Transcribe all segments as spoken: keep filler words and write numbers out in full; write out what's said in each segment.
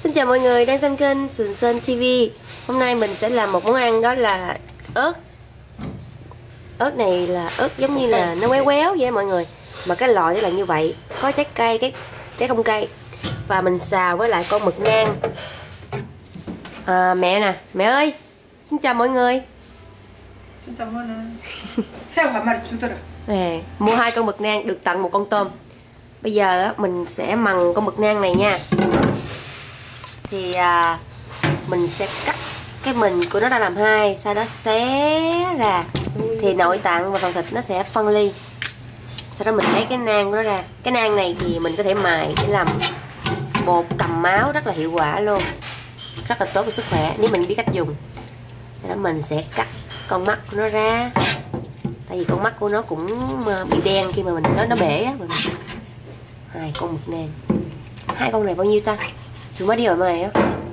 Xin chào mọi người đang xem kênh Sườn Sên ti vi. Hôm nay mình sẽ làm một món ăn, đó là ớt. Ớt này là ớt giống như là nó quéo quéo vậy mọi người. Mà cái loại nó là như vậy, có trái cây, cái trái không cây. Và mình xào với lại con mực nang. à, Mẹ nè, mẹ ơi. Xin chào mọi người. Xin chào mọi người. Sao hả mà chú Nè, mua hai con mực nang được tặng một con tôm. Bây giờ mình sẽ mần con mực nang này nha. Thì à, mình sẽ cắt cái mình của nó ra làm hai, sau đó xé ra thì nội tạng và phần thịt nó sẽ phân ly. Sau đó mình lấy cái nang của nó ra. Cái nang này thì mình có thể mài để làm bột cầm máu, rất là hiệu quả luôn, rất là tốt cho sức khỏe nếu mình biết cách dùng. Sau đó mình sẽ cắt con mắt của nó ra, tại vì con mắt của nó cũng bị đen khi mà mình nó nó bể á. Hai con mực nang, hai con này bao nhiêu ta? Chúng mới đi ở mày á.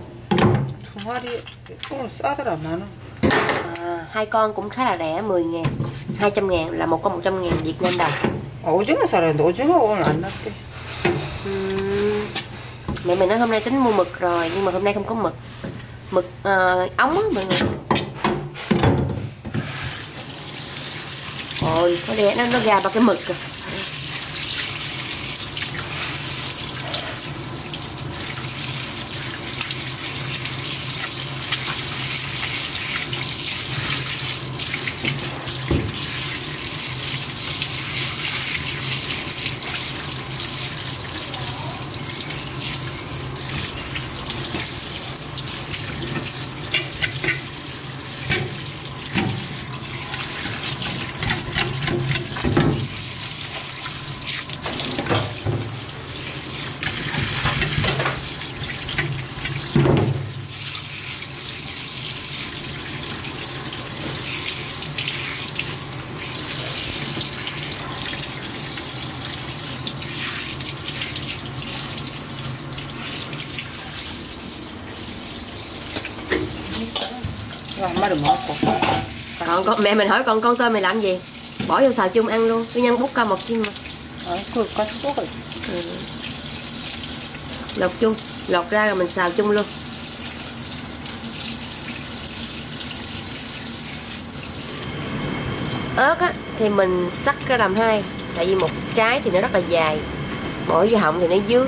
À, hai con cũng khá là rẻ, mười ngàn, hai trăm ngàn là một con một trăm ngàn Việt Nam đồng. 오징어 살았는데 오징어 오늘 안 났대. uhm, Mẹ mình nói hôm nay tính mua mực rồi, nhưng mà hôm nay không có mực. Mực uh, ống á mọi người. Ôi, có đẻ nó, nó ra ba cái mực rồi. Còn con mẹ mình hỏi con con tôm mày làm gì? Bỏ vô xào chung ăn luôn, cứ nhân bút ca một chim mà. 그 가서 먹어. Ừ. Lột chung, lột ra rồi mình xào chung luôn. Ớt á thì mình cắt ra làm hai, tại vì một trái thì nó rất là dài, bỏ vô họng thì nó dướng.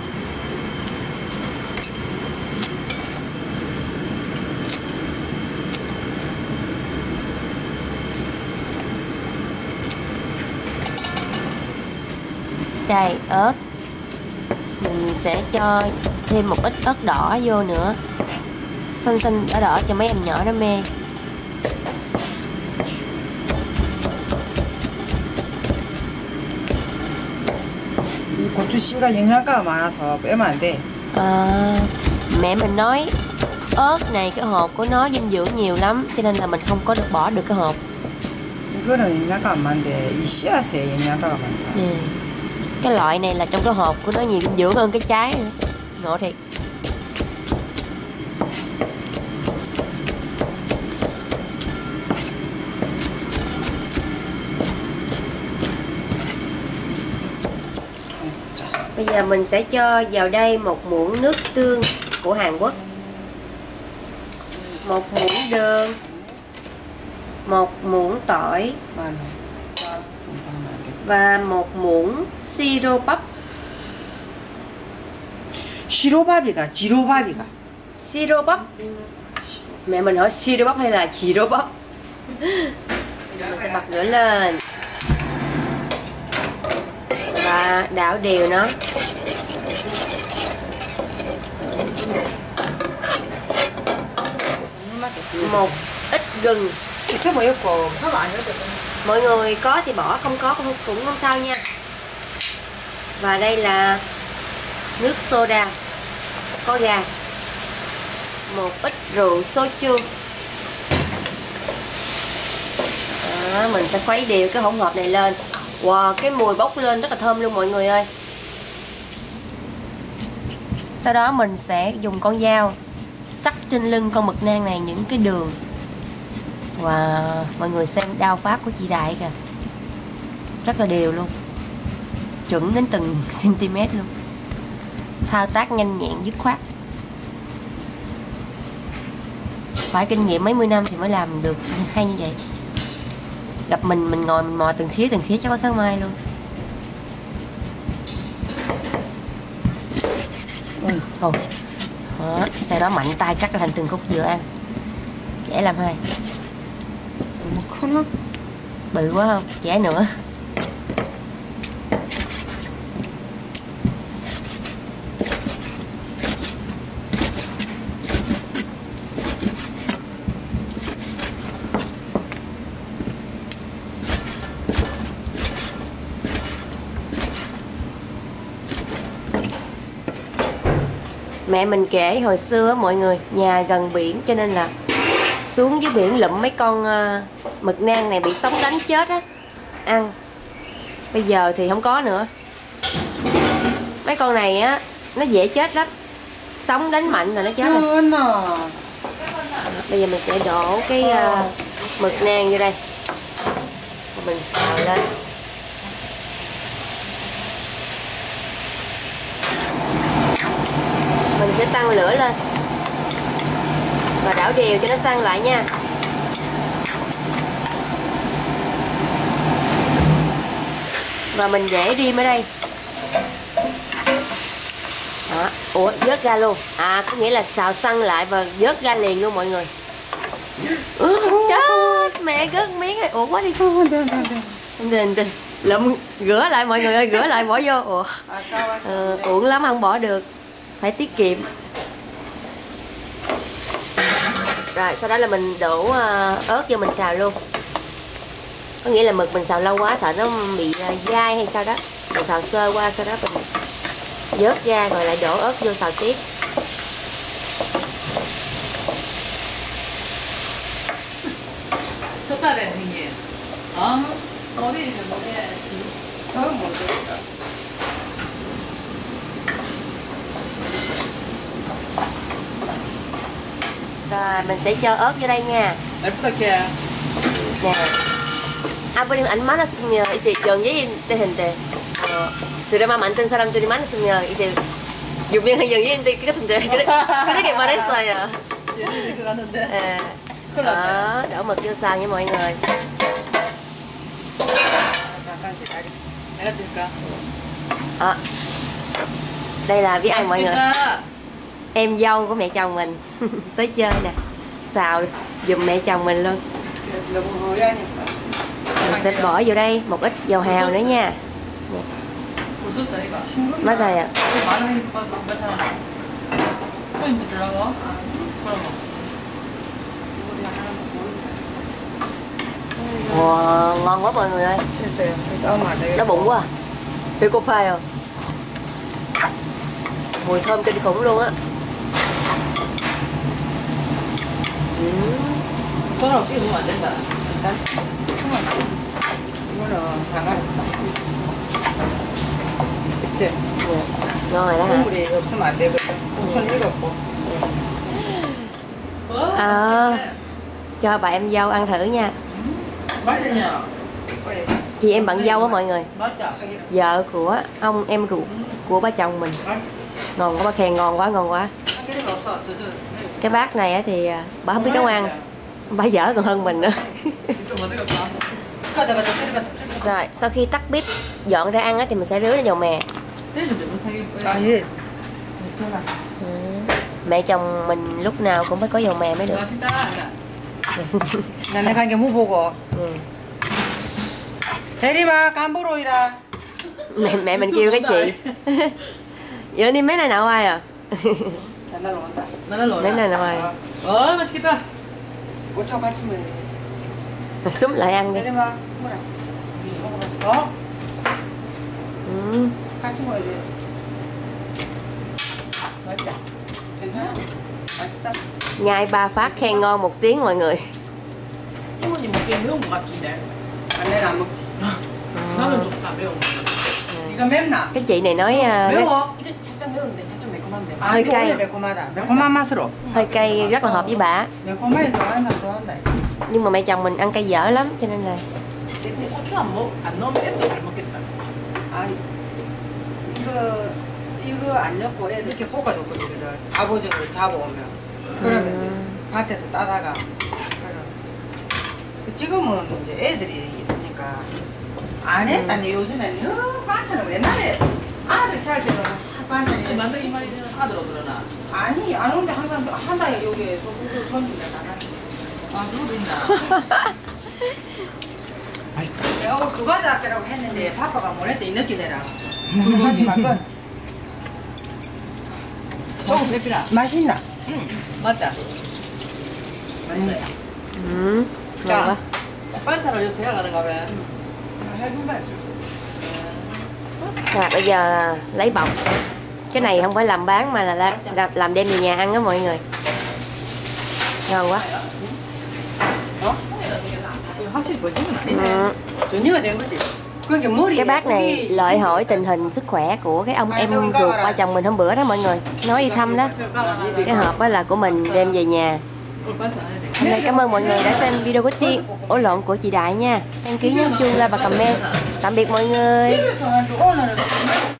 Đây, ớt. Mình sẽ cho thêm một ít ớt đỏ vô nữa, xanh xanh đỏ đỏ cho mấy em nhỏ nó mê. 이 고추씨가 영양가가 많아서 빼면 안 돼. À, mẹ mình nói ớt này cái hộp của nó dinh dưỡng nhiều lắm, cho nên là mình không có được bỏ được cái hộp. 이거는 영양가 안 많은데 이 씨앗에 영양가가 많다. Nè, cái loại này là trong cái hộp của nó nhiều dinh dưỡng hơn cái trái nữa. Ngộ thiệt. Bây giờ mình sẽ cho vào đây một muỗng nước tương của Hàn Quốc, một muỗng đường, một muỗng tỏi và một muỗng siro bắp. 시로밥이가 지로밥이가. Siro bắp. Mẹ mình hỏi siro bắp hay là chiro bắp. Mình sẽ bật lửa lên và đảo đều nó. Một ít gừng. Mọi người có thì bỏ, không có cũng, cũng không sao nha. Và đây là nước soda có ga, một ít rượu soju. Đó, mình sẽ khuấy đều cái hỗn hợp này lên. Wow, cái mùi bốc lên rất là thơm luôn mọi người ơi. Sau đó mình sẽ dùng con dao sắc trên lưng con mực nang này những cái đường. Và wow, mọi người xem đao pháp của chị Đại kìa, rất là đều luôn, chuẩn đến từng cm luôn. Thao tác nhanh nhẹn dứt khoát. Phải kinh nghiệm mấy mươi năm thì mới làm được hay như vậy. Gặp mình mình ngồi mình mò từng khía từng khía chắc có sáng mai luôn. Ừ, thôi. Đó, sau đó mạnh tay cắt ra thành từng khúc vừa ăn. Trẻ làm hai. Một con không? Bự quá không? Trẻ nữa. Mẹ mình kể hồi xưa mọi người, nhà gần biển cho nên là xuống dưới biển lụm mấy con uh, mực nang này bị sóng đánh chết á, ăn. Bây giờ thì không có nữa. Mấy con này á nó dễ chết lắm, sóng đánh mạnh là nó chết rồi. Bây giờ mình sẽ đổ cái uh, mực nang vô đây, mình xào lên. Mình sẽ tăng lửa lên và đảo đều cho nó săn lại nha. Và mình để riêng ở đây. Đó. Ủa, vớt ra luôn. À, có nghĩa là xào săn lại và vớt ra liền luôn mọi người. Trời ơi, mẹ gớt miếng rồi. Ủa, quá đi. Tình tình lụm, rửa lại mọi người ơi, rửa lại bỏ vô. Ủa, ờ, uổng lắm không bỏ được, phải tiết kiệm. Rồi sau đó là mình đổ uh, ớt vô mình xào luôn. Có nghĩa là mực mình xào lâu quá sợ nó bị uh, dai hay sao đó, mình xào sơ qua sau đó mình vớt ra rồi lại đổ ớt vô xào tiếp. Rồi mình sẽ cho ớt vô đây nha. Nè. 아버님 안 많았으면 이제 연예인 때 했는데 어, 드라마 만든 사람들이 많았으면 이제 유명한 연예인 될 것 같은데 그래, 그렇게 말했어요. 연예인 것 같은데. 네. Đó, đổ mực vô xào nha mọi người. À, đây là với ăn mọi người. Em dâu của mẹ chồng mình tới chơi nè, xào giùm mẹ chồng mình luôn. Mình sẽ bỏ vô đây một ít dầu hào nữa nha. 맞아요. Wow, ngon quá mọi người ơi. Đói bụng quá. 배고파요. Mùi thơm kinh khủng luôn á. 손을 없이 넣으면 안 된다. 일단 이거는 장갑. 그치? Ngon rồi đó hả? 국물이 없으면 안 되거든. 고추는 익었고. À, cho bà em dâu ăn thử nha. 맛있냐? Chị em bạn dâu á mọi người, 맛있다. vợ của ông em ruột của ba chồng mình. Ngon quá, ba khen ngon quá, ngon quá. Cái bát này á thì bà không biết nấu ăn, bà dở còn hơn mình nữa. Rồi sau khi tắt bếp dọn ra ăn á thì mình sẽ rưới lên dầu mè. Ừ. Mẹ chồng mình lúc nào cũng phải có dầu mè mới được. 나 내가 이게 무 보고. Ừ. 대리마 간보로이라. Mẹ mẹ mình kêu cái chị. Giờ đi mấy này nào ai à? 나는 온다. 나는 Mấy này nào ai? 어, 맛있겠다. 고추 같이 먹어. Xúm lại ăn đi. 대리마 뭐라? 어? Ừ. 같이 먹어야 돼. 맛있다. 괜찮아? 맛있다. Nhai ba phát khen ngon một tiếng mọi người. 부모님 먹기엔 매운 것 같은데. 아, 내는 안 먹지. 나는 좋다, 매운 거. 이거 맵나? Cái chị này nói uh, nó 매워? 이거 살짝 매운데, 살짝 매콤한데. 아, hơi 이거 cay. 원래 매콤하다. 매콤한 맛으로. hơi cay rất là hợp với bà. 매콤하게 좋아하는 사람 좋아한다. Nhưng mà mẹ chồng mình ăn cay dở lắm cho nên là 이제 고추 안, 먹, 안 넣으면 애도 잘 먹겠다. 아, 이거 이거 안 넣고 애 이렇게 볶아줬거든. 아버지를 잡아오면. 그러면 돼. 밭에서 따다가. 그래. 지금은 이제 애들이 있으니까 안 했다니. 요즘에는 여러 반찬을 옛날에 아들 살 때는 반찬이 만들기 말이 아들로 그러나. 아니 안 오는데 항상 하나에 여기에 소금 손님들 나가는. 아, 그거 있나? 내가 오늘 두 가지 할게라고 했는데 바빠가 보낼 때 이 늦게 되라. 하지만 건 조금 대피나. 맛있나? 응, 맞다. 맛있어요. Ừ. 자, Ngon 반찬을 여기서 해가는가 봐. 해본 말. quá. Rồi bây giờ lấy bọc. Cái này không phải làm bán mà là la- làm, làm đem về nhà ăn đó mọi người. Ngon quá. 어? 이거 확실히 버지는 아니네. Ừ. 전이가 된 거지. 그게 머리. Cái bác này lợi hỏi tình hình sức khỏe của cái ông em ruột ba chồng mình hôm bữa đó mọi người. Nói đi thăm đó. Cái hộp đó là của mình đem về nhà. Hôm nay cảm ơn mọi người đã xem video của Tiên. Ủa lộn, của chị Đại nha. Đăng ký nhấn chuông like và comment. Tạm biệt mọi người. 집에서 한 오늘은